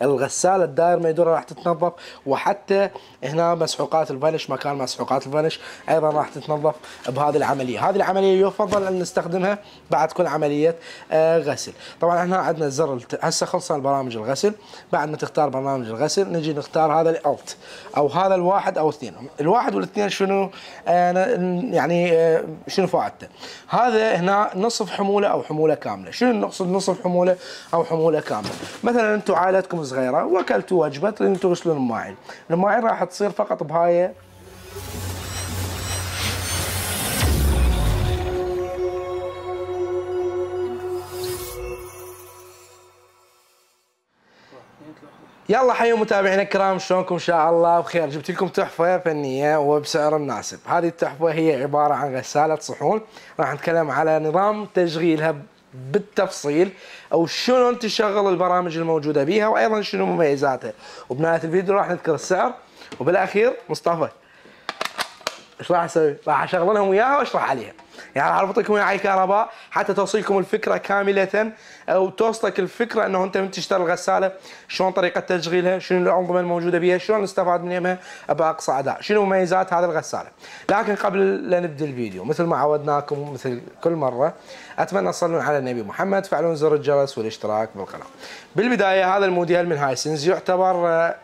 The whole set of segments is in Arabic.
الغساله الدائر ما يدور راح تتنظف، وحتى هنا مسحوقات الفنش، مكان مسحوقات الفنش ايضا راح تتنظف بهذه العمليه. هذه العمليه يفضل ان نستخدمها بعد كل عمليه غسل. طبعا احنا عندنا زر هسه خلصنا البرامج الغسل. بعد ما تختار برنامج الغسل نجي نختار هذا الالت او هذا الواحد او اثنين. الواحد والاثنين شنو يعني شنو فائدته؟ هذا هنا نصف حموله او حموله كامله. شنو نقصد نصف حموله او حموله كامله؟ مثلا انتم عائلتكم صغيره واكلتوا وجبه تريدون تغسلون الماعين، الماعين راح تصير فقط بهاي يلا. حيوا متابعينا الكرام، شلونكم؟ ان شاء الله بخير. جبت لكم تحفه فنيه وبسعر مناسب. هذه التحفه هي عباره عن غساله صحون، راح نتكلم على نظام تشغيلها بالتفصيل، او شلون تشغل البرامج الموجوده بيها، وايضا شنو مميزاتها. وبنهايه الفيديو راح نذكر السعر، وبالاخير مصطفى ايش راح اسوي؟ راح اشغل لهم وياها واشرح عليها. يعني راح اربطكم ويا الكهرباء حتى توصلكم الفكره كامله، او توصلك الفكره انه انت من تشتري الغساله شلون طريقه تشغيلها، شنو الانظمه الموجوده بها، شلون نستفاد منها باقصى اداء، شنو مميزات هذه الغساله. لكن قبل لا نبدا الفيديو مثل ما عودناكم مثل كل مره، اتمنى تصلون على النبي محمد، تفعلون زر الجرس والاشتراك بالقناه. بالبدايه هذا الموديل من هايسنس يعتبر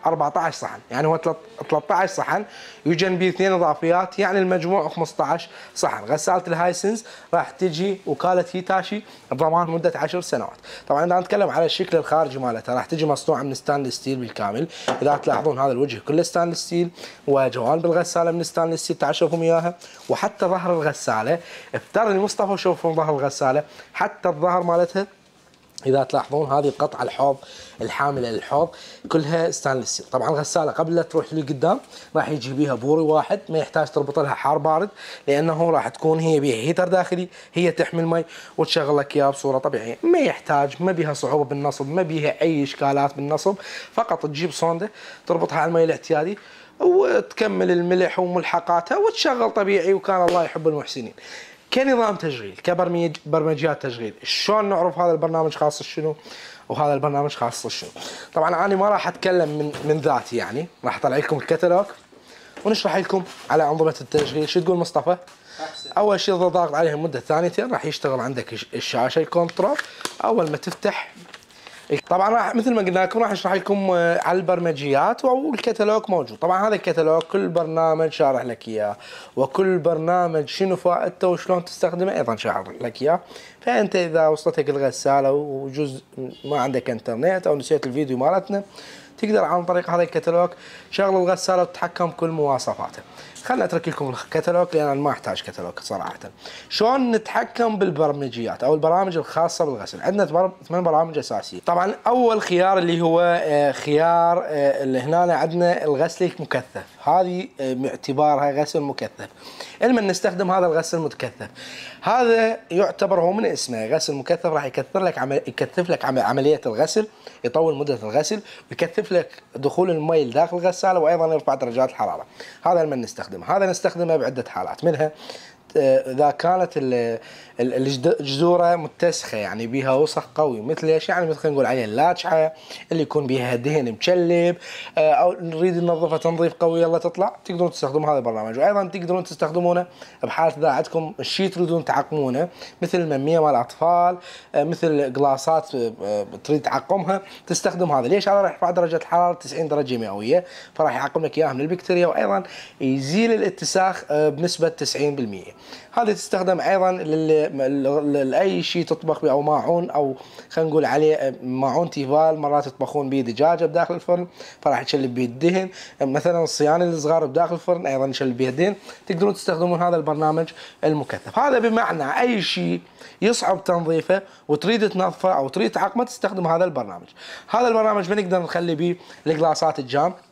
14 صحن، يعني هو 13 صحن يوجد به 2 اضافيات، يعني المجموع 15 صحن. غساله الهايسنس راح تجي وكاله هيتاشي بضمان مده 10 سنوات. طبعا اذا نتكلم على الشكل الخارجي مالتها راح تجي مصنوعه من ستانلس ستيل بالكامل. اذا تلاحظون هذا الوجه كله ستانلس ستيل، وجوانب الغساله من ستانلس ستيل تعشفهم اياها، وحتى ظهر الغساله افترض مصطفى شوفون ظهر الغساله، حتى الظهر مالتها اذا تلاحظون هذه القطعه الحوض الحامله للحوض كلها ستانلس ستيل. طبعا الغساله قبل لا تروح لقدام راح يجي بيها بوري واحد، ما يحتاج تربط لها حار بارد، لانه راح تكون هي بيها هيتر داخلي، هي تحمل مي وتشغل لك اياه بصوره طبيعيه، ما يحتاج، ما بيها صعوبه بالنصب، ما بيها اي اشكالات بالنصب. فقط تجيب صونده تربطها على المي الاعتيادي وتكمل الملح وملحقاتها وتشغل طبيعي، وكان الله يحب المحسنين. كنظام تشغيل، كبرمجيات تشغيل، شلون نعرف هذا البرنامج خاص شنو وهذا البرنامج خاص شنو؟ طبعا انا ما راح اتكلم من ذاتي، يعني راح اطلع لكم الكتالوج ونشرح لكم على انظمه التشغيل. شو تقول مصطفى؟ اول شيء اذا ضاغط عليها مده ثانيتين راح يشتغل عندك الشاشه الكنترول. اول ما تفتح طبعا راح مثل ما قلنا لكم راح اشرح لكم على البرمجيات، والكتالوج موجود. طبعا هذا الكتالوج كل برنامج شارح لك اياه، وكل برنامج شنو فائدته وشلون تستخدمه ايضا شارح لك اياه. فانت اذا وصلتك الغساله وجزء ما عندك انترنت او نسيت الفيديو مالتنا، تقدر عن طريق هذا الكتالوج شغل الغساله وتتحكم بكل مواصفاته. خلنا اترك لكم الكتالوج لان انا ما احتاج كتالوج صراحه. شلون نتحكم بالبرمجيات او البرامج الخاصه بالغسل؟ عندنا 8 برامج اساسيه. طبعا اول خيار اللي هو خيار اللي هنا عندنا الغسل المكثف، هذه باعتبارها غسل مكثف. لما نستخدم هذا الغسل المكثف، هذا يعتبر هو من اسمه غسل مكثف، راح يكثف لك عمليه الغسل، يطول مده الغسل، ويكثف لك دخول المي داخل الغساله، وايضا يرفع درجات الحراره. هذا لما نستخدمه، هذا نستخدمه بعده حالات، منها اذا كانت الجذوره متسخه، يعني بيها وسخ قوي، مثل ايش؟ يعني مثل نقول عليها اللاجحه اللي يكون بيها دهن مشلب، او نريد ننظفها تنظيف قوي يلا تطلع، تقدرون تستخدمون هذا البرنامج. وايضا تقدرون تستخدمونه بحاله اذا عندكم شيء تريدون تعقمونه، مثل المميه مال الاطفال، مثل قلاصات تريد تعقمها، تستخدم هذا. ليش؟ هذا راح يرفع درجه الحراره 90 درجه مئويه، فراح يعقم لك اياها من البكتيريا، وايضا يزيل الاتساخ بنسبه 90%. هذا تستخدم ايضا لاي شيء تطبخ به، او ماعون، او خلينا نقول عليه ماعون تيفال، مرات يطبخون به دجاجه بداخل الفرن فراح يشلب به الدهن، مثلا الصيانه الصغار بداخل الفرن ايضا يشلب به الدهن. تقدرون تستخدمون هذا البرنامج المكثف. هذا بمعنى اي شيء يصعب تنظيفه وتريد تنظفه او تريد تعقمه تستخدم هذا البرنامج. هذا البرنامج بنقدر نخلي به القلاصات الجام،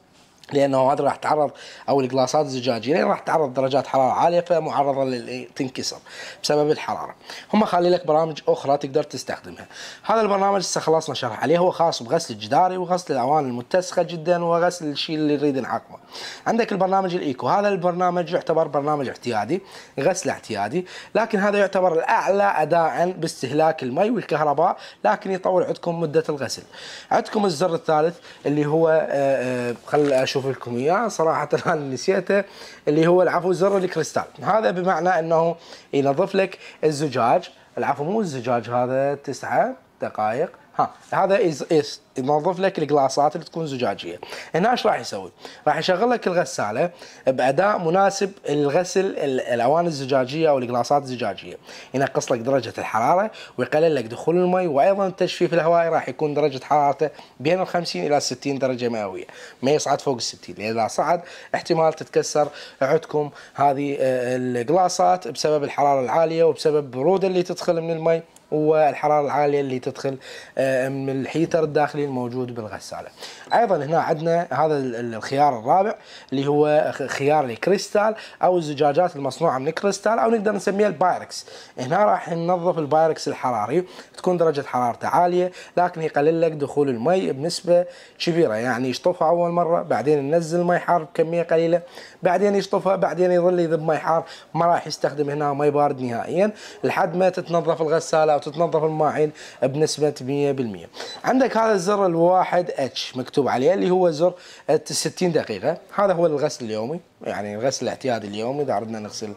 لانه هذا راح تعرض، او الجلاصات الزجاجيه راح تعرض درجات حراره عاليه فمعرضه تنكسر بسبب الحراره. هم خالي لك برامج اخرى تقدر تستخدمها. هذا البرنامج هسه خلصنا شرح عليه، هو خاص بغسل الجداري وغسل الاواني المتسخه جدا وغسل الشيء اللي نريد نعقمه. عندك البرنامج الايكو، هذا البرنامج يعتبر برنامج اعتيادي، غسل اعتيادي، لكن هذا يعتبر الاعلى اداء باستهلاك المي والكهرباء، لكن يطول عندكم مده الغسل. عندكم الزر الثالث اللي هو خل اشوف لكم اياه صراحه انا نسيته، اللي هو العفو زر الكريستال. هذا بمعنى انه ينظف لك الزجاج، العفو مو الزجاج، هذا 9 دقائق، هذا ينظف لك الجلاصات اللي تكون زجاجيه. هنا ايش راح يسوي؟ راح يشغل لك الغساله باداء مناسب لغسل الاواني الزجاجيه او الجلاصات الزجاجيه، ينقص لك درجه الحراره ويقلل لك دخول المي، وايضا التجفيف الهوائي راح يكون درجه حرارته بين ال 50 الى 60 درجه مئويه، ما يصعد فوق ال 60، لان اذا صعد احتمال تتكسر عندكم هذه الجلاصات بسبب الحراره العاليه وبسبب البروده اللي تدخل من المي والحراره العاليه اللي تدخل من الهيتر الداخلي الموجود بالغساله. ايضا هنا عندنا هذا الخيار الرابع اللي هو خيار الكريستال او الزجاجات المصنوعه من الكريستال، او نقدر نسميها البايركس. هنا راح ننظف البايركس الحراري، تكون درجه حرارته عاليه لكن يقلل لك دخول المي بنسبه كبيره، يعني يشطفها اول مره، بعدين ننزل مي حار بكميه قليله، بعدين يشطفها، بعدين يظل يذب مي حار، ما راح يستخدم هنا مي بارد نهائيا لحد ما تتنظف الغساله او تتنظف الماعين بنسبه 100%. عندك هذا الزر الواحد اتش مكتوب عليه اللي هو زر 60 دقيقه، هذا هو الغسل اليومي، يعني الغسل الاعتيادي اليومي اذا اردنا نغسل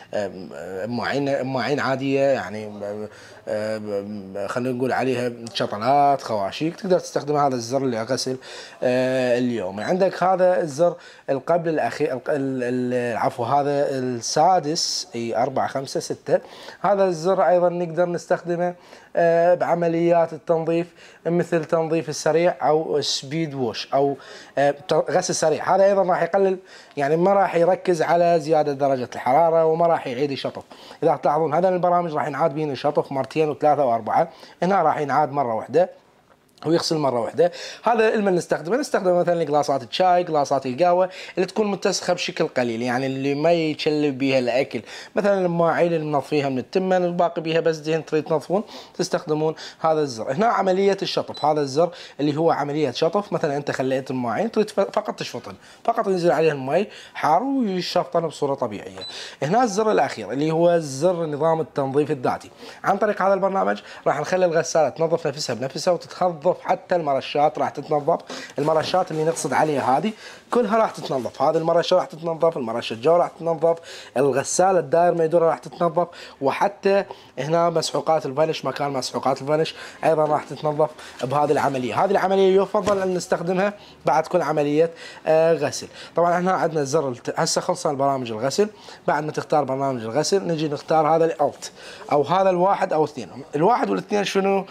مواعين عاديه، يعني خلينا نقول عليها شطلات خواشيك، تقدر تستخدم هذا الزر لغسل اليومي. عندك هذا الزر القبل الاخير، العفو هذا السادس، اي 4 5 6، هذا الزر ايضا نقدر نستخدمه بعمليات التنظيف مثل تنظيف السريع او سبيد ووش او غسل سريع. هذا ايضا راح يقلل، يعني ما راح يركز على زياده درجه الحراره وما راح يعيد الشطف. اذا تلاحظون هذا البرامج راح ينعاد بين الشطف مرتين وثلاثه واربعه، هنا راح ينعاد مره واحده ويغسل مره واحده. هذا لما نستخدمه مثلا لجلاصات الشاي، جلاصات القهوه اللي تكون متسخه بشكل قليل، يعني اللي ما يتشلب بها الاكل، مثلا المواعين اللي منظفيها من التمن الباقي بها بس دهن تريد تنظفون، تستخدمون هذا الزر. هنا عمليه الشطف، هذا الزر اللي هو عمليه شطف، مثلا انت خليت المواعين تريد فقط تشفطن، فقط ينزل عليها المي حار ويشفطن بصوره طبيعيه. هنا الزر الاخير اللي هو زر نظام التنظيف الذاتي. عن طريق هذا البرنامج راح نخلي الغساله تنظف نفسها بنفسها وتتنظف، حتى المرشات راح تتنظف، المرشات اللي نقصد عليها هذه كلها راح تتنظف، هذه المرشه راح تتنظف، المرشه الجو راح تتنظف، الغساله الدائر ما يدور راح تتنظف، وحتى هنا مسحوقات الفنش، مكان مسحوقات الفنش ايضا راح تتنظف بهذه العمليه. هذه العمليه يفضل ان نستخدمها بعد كل عمليه غسل. طبعا احنا عندنا الزر هسه خلصنا البرامج الغسل، بعد ما تختار برنامج الغسل نجي نختار هذا الالت او هذا الواحد او اثنين. الواحد والاثنين شنو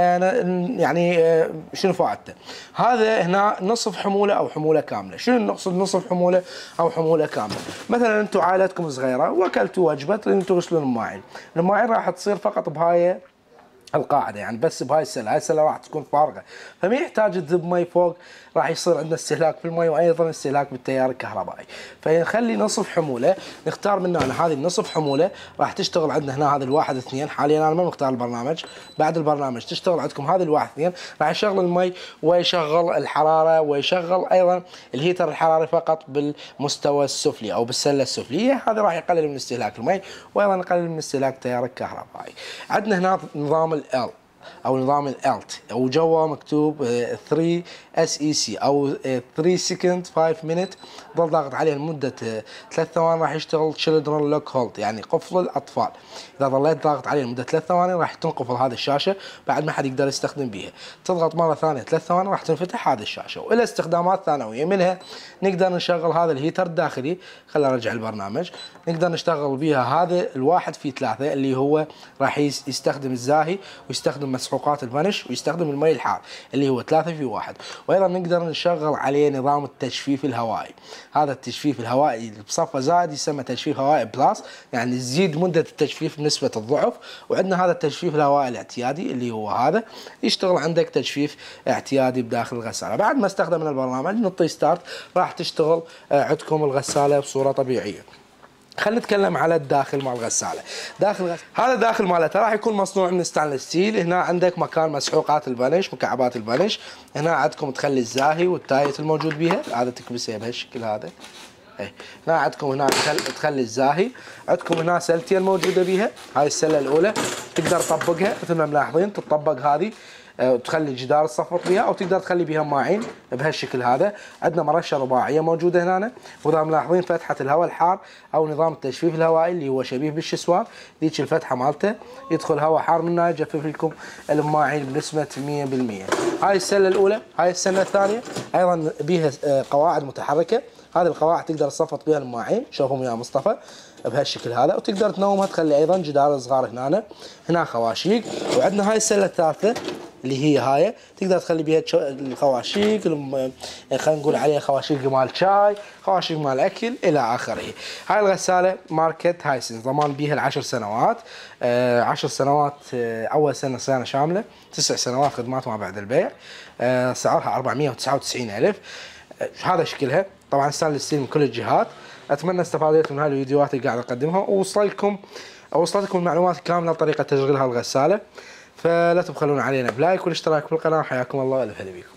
يعني شنو فائدته؟ هذا هنا نصف حموله او حموله كامله. شنو نقصد نصف حموله او حموله كامله؟ مثلا انتم عائلتكم صغيره واكلتوا وجبه تريدون تغسلون الماعين، الماعين راح تصير فقط بهاي القاعده، يعني بس بهاي السله، هاي السله راح تكون فارغه، فما يحتاج تذب مي فوق، راح يصير عندنا استهلاك في المي وايضا استهلاك بالتيار الكهربائي. فنخلي نصف حموله، نختار من هنا هذه النصف حموله راح تشتغل عندنا هنا هذا الواحد اثنين. حاليا انا ما مختار البرنامج، بعد البرنامج تشتغل عندكم هذه الواحد اثنين، راح يشغل المي ويشغل الحراره ويشغل ايضا الهيتر الحراري فقط بالمستوى السفلي او بالسله السفليه. هذا راح يقلل من استهلاك المي وايضا يقلل من استهلاك التيار الكهربائي. عندنا هنا نظام ال او نظام الالت او جوا مكتوب 3 SEC او 3 سكند 5 مينت، ضل ضاغط عليه لمده 3 ثواني راح يشتغل تشيلدرن لوك هولد، يعني قفل الاطفال. اذا ظليت ضاغط عليه لمده 3 ثواني راح تنقفل هذه الشاشه، بعد ما حد يقدر يستخدم بيها. تضغط مره ثانيه 3 ثواني راح تنفتح هذه الشاشه. والى استخدامات ثانويه منها نقدر نشغل هذا الهيتر الداخلي، خلينا نرجع البرنامج، نقدر نشتغل بيها هذا الواحد في 3 اللي هو راح يستخدم الزاهي ويستخدم مسحوقات الفنش ويستخدم المي الحار اللي هو 3 في 1. وايضا نقدر نشغل عليه نظام التجفيف الهوائي. هذا التجفيف الهوائي بصفه زائد يسمى تجفيف هوائي بلس، يعني تزيد مده التجفيف بنسبه الضعف. وعندنا هذا التجفيف الهوائي الاعتيادي اللي هو هذا يشتغل عندك تجفيف اعتيادي بداخل الغساله. بعد ما استخدمنا البرنامج نطي ستارت راح تشتغل عندكم الغساله بصوره طبيعيه. خلينا نتكلم على الداخل مال الغساله. هذا داخل مالتها راح يكون مصنوع من ستانلس ستيل. هنا عندك مكان مسحوقات البنش، مكعبات البنش. هنا عندكم تخلي الزاهي والتايت الموجود بيها، هذا تكبسها بهالشكل هذا. هنا عندكم هنا تخلي الزاهي. عندكم هنا سلتين موجوده بيها، هاي السله الاولى تقدر تطبقها مثل ما ملاحظين، تطبق هذه وتخلي الجدار تصفط بها، او تقدر تخلي بها ماعين بهالشكل هذا. عندنا مرشه رباعيه موجوده هنا، واذا ملاحظين فتحه الهواء الحار او نظام التجفيف الهوائي اللي هو شبيه بالشسوار، ذيك الفتحه مالته يدخل هواء حار منها يجفف لكم الماعين بنسبه 100%. هاي السله الاولى. هاي السله الثانيه ايضا بها قواعد متحركه. هذه القواعد تقدر تصفط بها الماعين، شوفهم يا مصطفى بهالشكل هذا، وتقدر تنومها تخلي ايضا جدار صغار هنا خواشيق. وعندنا هاي السله الثالثه اللي هي هاي تقدر تخلي بها الخواشيق، خلينا نقول عليها خواشيق مال شاي، خواشيق مال اكل الى اخره. هاي الغساله ماركه هايسنس، ضمان بيها ال10 سنوات. 10 سنوات اول سنه صيانه شامله، 9 سنوات خدمات ما بعد البيع. سعرها 499,000. هذا شكلها طبعا ستانلس ستيل من كل الجهات. اتمنى استفادتوا من هذه الفيديوهات اللي قاعد اقدمها ووصلتكم المعلومات الكامله لطريقه تشغيل هالغساله. فلا تبخلون علينا بلايك والاشتراك في القناه. حياكم الله والف هلا بكم.